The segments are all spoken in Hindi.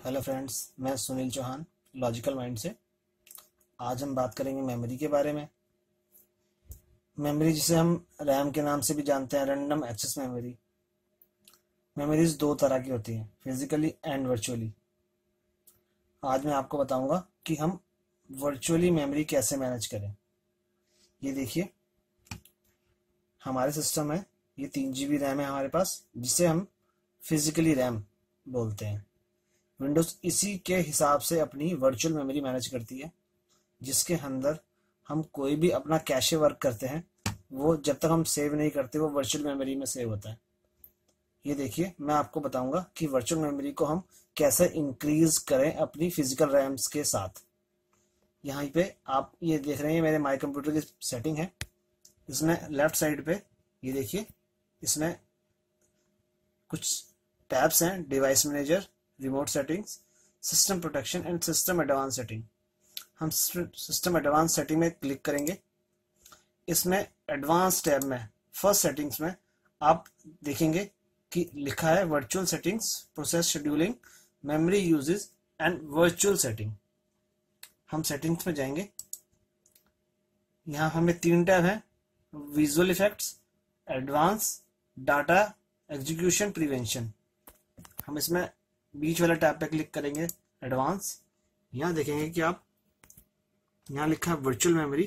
हेलो फ्रेंड्स, मैं सुनील चौहान लॉजिकल माइंड से। आज हम बात करेंगे मेमोरी के बारे में। मेमोरी जिसे हम रैम के नाम से भी जानते हैं, रैंडम एक्सेस मेमोरी। मेमोरीज दो तरह की होती हैं, फिजिकली एंड वर्चुअली। आज मैं आपको बताऊंगा कि हम वर्चुअली मेमोरी कैसे मैनेज करें। ये देखिए, हमारे सिस्टम है, ये 3 GB रैम है हमारे पास, जिसे हम फिजिकली रैम बोलते हैं। विंडोज इसी के हिसाब से अपनी वर्चुअल मेमोरी मैनेज करती है, जिसके अंदर हम कोई भी अपना कैशे वर्क करते हैं, वो जब तक हम सेव नहीं करते वो वर्चुअल मेमोरी में सेव होता है। ये देखिए, मैं आपको बताऊंगा कि वर्चुअल मेमोरी को हम कैसे इंक्रीज करें अपनी फिजिकल रैम्स के साथ। यहाँ पे आप ये देख रहे हैं, मेरे माई कंप्यूटर की सेटिंग है। इसमें लेफ्ट साइड पे ये देखिए, इसमें कुछ टैब्स हैं, device manager, remote settings, system protection and system advance setting. हम सिस्टम एडवांस सेटिंग में क्लिक करेंगे। इसमें एडवांस टैब में फर्स्ट सेटिंग्स में आप देखेंगे कि लिखा है virtual settings, process scheduling, memory usage and virtual setting. हम सेटिंग्स में जाएंगे। यहाँ हमें 3 टैब हैं, visual effects, advance, data execution prevention. हम इसमें बीच वाला टैब पे क्लिक करेंगे, एडवांस। यहाँ देखेंगे कि आप, यहाँ लिखा है virtual memory,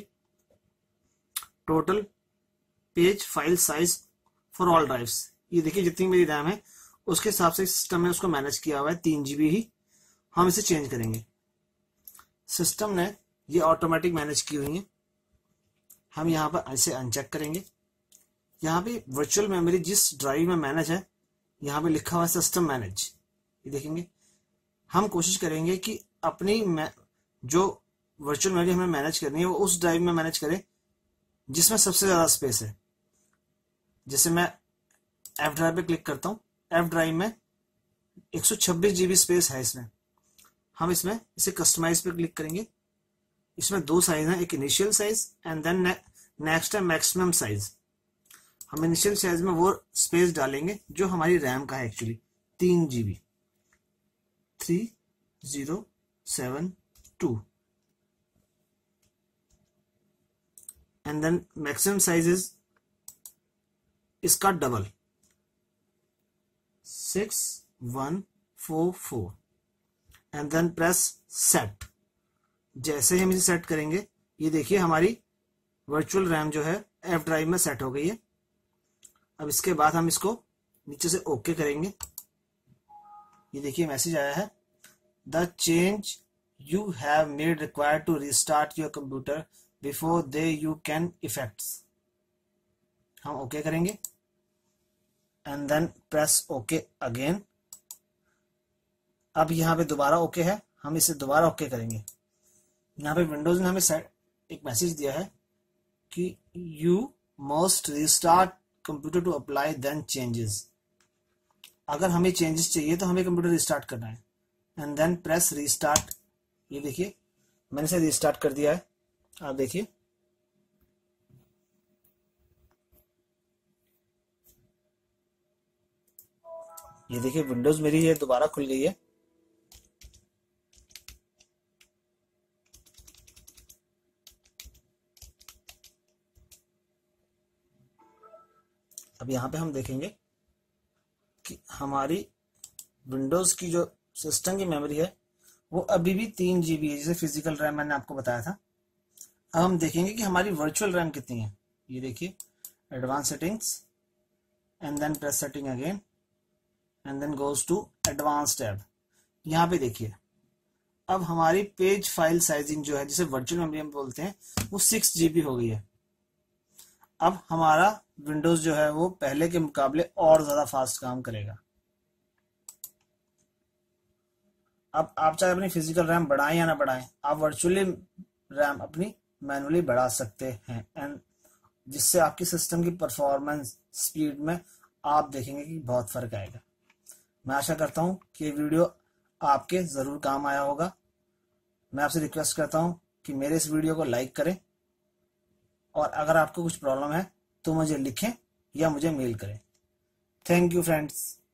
total page file size for all drives. ये देखिए, जितनी मेरी रैम है उसके हिसाब से सिस्टम ने उसको मैनेज किया हुआ है, 3 GB ही। हम इसे चेंज करेंगे। सिस्टम ने ये ऑटोमेटिक मैनेज की हुई है। हम यहाँ पर इसे अनचेक करेंगे। यहाँ पे वर्चुअल मेमोरी जिस ड्राइव में मैनेज है, यहाँ पे लिखा हुआ है सिस्टम मैनेज। ये देखेंगे, हम कोशिश करेंगे कि अपनी जो वर्चुअल मेमोरी हमें मैनेज करनी है वो उस ड्राइव में मैनेज करें जिसमें सबसे ज्यादा स्पेस है। जैसे मैं एफ ड्राइव पे क्लिक करता हूँ, एफ ड्राइव में 126 GB स्पेस है। इसमें हम इसे कस्टमाइज पे क्लिक करेंगे। इसमें 2 साइज हैं, एक initial size and then next है मैक्सिमम साइज। हम इनिशियल साइज में वो स्पेस डालेंगे जो हमारी रैम का है, actually 3 GB, 3072, and then maximum size is इसका double 6144 and then press set। जैसे ही हम इसे सेट करेंगे, ये देखिए हमारी वर्चुअल रैम जो है एफ ड्राइव में सेट हो गई है। अब इसके बाद हम इसको नीचे से ओके करेंगे। ये देखिए मैसेज आया है, the change you have made required to restart your computer before they you can effects. हम ओके करेंगे and then press okay again. अब यहाँ पे दोबारा ओके है, हम इसे दोबारा ओके करेंगे। यहाँ पे विंडोज ने हमें एक मैसेज दिया है कि you must restart computer to apply then changes. अगर हमें चेंजेस चाहिए तो हमें कंप्यूटर रिस्टार्ट करना है एंड देन प्रेस रीस्टार्ट। ये देखिए, मैंने इसे रिस्टार्ट कर दिया है। आप देखिए, ये देखिए विंडोज मेरी ये दोबारा खुल गई है। अब यहाँ पे हम देखेंगे कि हमारी विंडोज की जो सिस्टम की मेमोरी है वो अभी भी 3 GB है, जैसे फिजिकल रैम मैंने आपको बताया था। अब हम देखेंगे कि हमारी वर्चुअल रैम कितनी है। ये देखिए, advance settings and then press setting again and then goes to advance tab. यहाँ पे देखिए, अब हमारी पेज फाइल साइजिंग जो है, जिसे वर्चुअल मेमोरी हम बोलते हैं, वो 6 GB हो गई है। अब हमारा विंडोज जो है वो पहले के मुकाबले और ज्यादा फास्ट काम करेगा। अब आप चाहे अपनी फिजिकल रैम बढ़ाएं या ना बढ़ाएं, आप वर्चुअली रैम अपनी मैनुअली बढ़ा सकते हैं, एंड जिससे आपकी सिस्टम की परफॉर्मेंस स्पीड में आप देखेंगे कि बहुत फर्क आएगा। मैं आशा करता हूं कि ये वीडियो आपके जरूर काम आया होगा। मैं आपसे रिक्वेस्ट करता हूं कि मेरे इस वीडियो को लाइक करें, और अगर आपको कुछ प्रॉब्लम है तो मुझे लिखें या मुझे मेल करें। Thank you friends.